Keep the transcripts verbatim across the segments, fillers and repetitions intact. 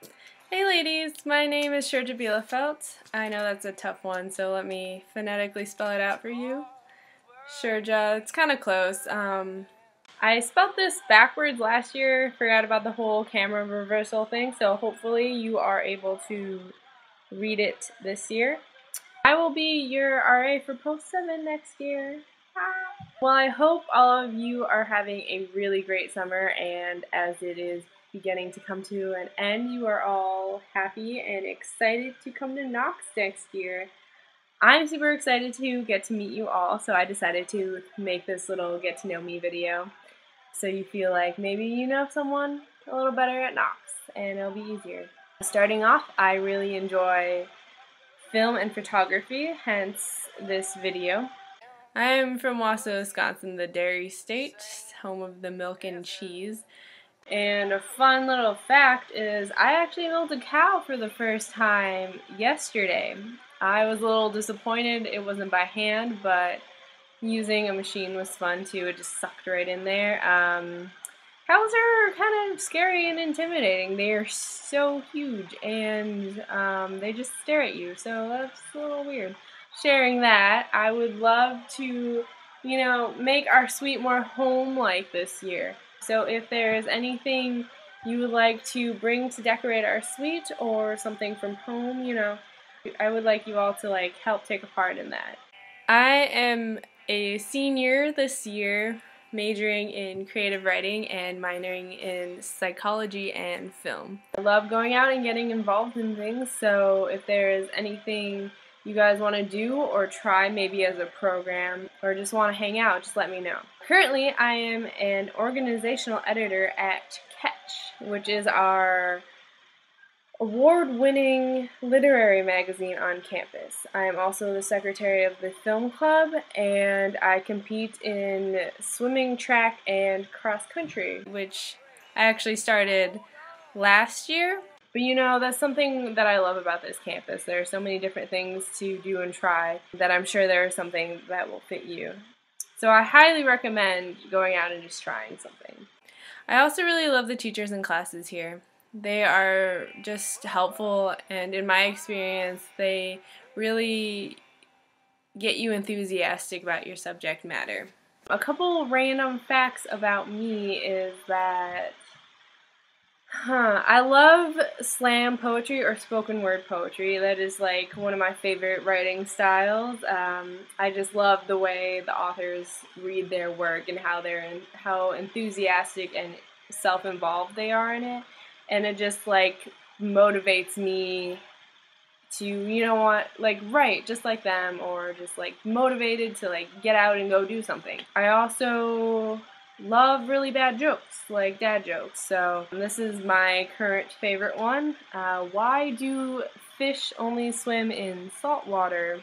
Hey ladies, my name is Sherja Bielefeld. I know that's a tough one, so let me phonetically spell it out for you. Sherja, it's kind of close. Um, I spelled this backwards last year, forgot about the whole camera reversal thing, so hopefully you are able to read it this year. I will be your R A for Post seven next year. Well, I hope all of you are having a really great summer, and as it is beginning to come to an end, you are all happy and excited to come to Knox next year. I'm super excited to get to meet you all, so I decided to make this little get to know me video so you feel like maybe you know someone a little better at Knox, and it'll be easier. Starting off, I really enjoy film and photography, hence this video. I am from Wausau, Wisconsin, the dairy state, home of the milk and cheese. And a fun little fact is I actually milked a cow for the first time yesterday. I was a little disappointed it wasn't by hand, but using a machine was fun too. It just sucked right in there. Um, cows are kind of scary and intimidating. They are so huge and um, they just stare at you, so that's a little weird. Sharing that, I would love to, you know, make our suite more home-like this year. So if there's anything you would like to bring to decorate our suite or something from home, you know, I would like you all to like help take a part in that. I am a senior this year, majoring in creative writing and minoring in psychology and film. I love going out and getting involved in things, so if there is anything you guys want to do or try maybe as a program or just want to hang out, just let me know. Currently, I am an organizational editor at Catch, which is our award-winning literary magazine on campus. I am also the secretary of the film club, and I compete in swimming, track, and cross country, which I actually started last year. But you know, that's something that I love about this campus. There are so many different things to do and try that I'm sure there is something that will fit you. So I highly recommend going out and just trying something. I also really love the teachers and classes here. They are just helpful, and in my experience, they really get you enthusiastic about your subject matter. A couple random facts about me is that Huh. I love slam poetry or spoken word poetry. That is like one of my favorite writing styles. Um, I just love the way the authors read their work and how they're in, how enthusiastic and self-involved they are in it, and it just like motivates me to, you know what, like write just like them, or just like motivated to like get out and go do something. I also love really bad jokes, like dad jokes. So this is my current favorite one. Uh, why do fish only swim in salt water?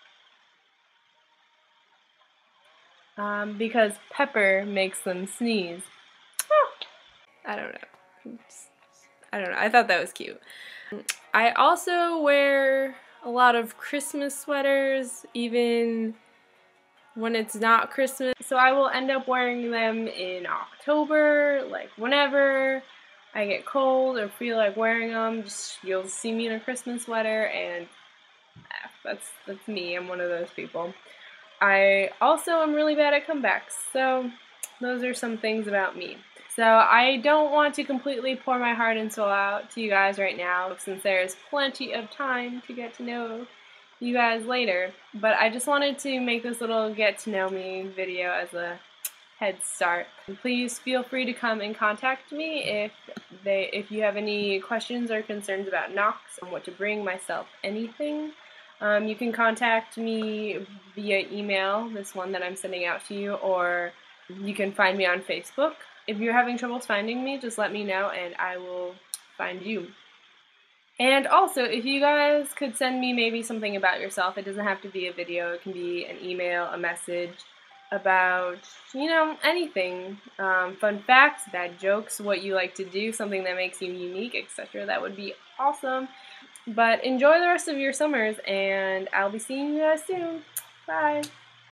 Um, because pepper makes them sneeze. I don't know. I don't know. I thought that was cute. I also wear a lot of Christmas sweaters, even when it's not Christmas. So I will end up wearing them in October, like whenever I get cold or feel like wearing them. Just, you'll see me in a Christmas sweater, and eh, that's that's me. I'm one of those people. I also am really bad at comebacks, so those are some things about me. So I don't want to completely pour my heart and soul out to you guys right now, since there's plenty of time to get to know you guys later, but I just wanted to make this little get to know me video as a head start. Please feel free to come and contact me if they if you have any questions or concerns about Knox, on what to bring, myself, anything. Um, you can contact me via email, this one that I'm sending out to you, or you can find me on Facebook. If you're having trouble finding me, just let me know and I will find you. And also, if you guys could send me maybe something about yourself, it doesn't have to be a video, it can be an email, a message about, you know, anything. Um, fun facts, bad jokes, what you like to do, something that makes you unique, et cetera. That would be awesome. But enjoy the rest of your summers, and I'll be seeing you guys soon. Bye!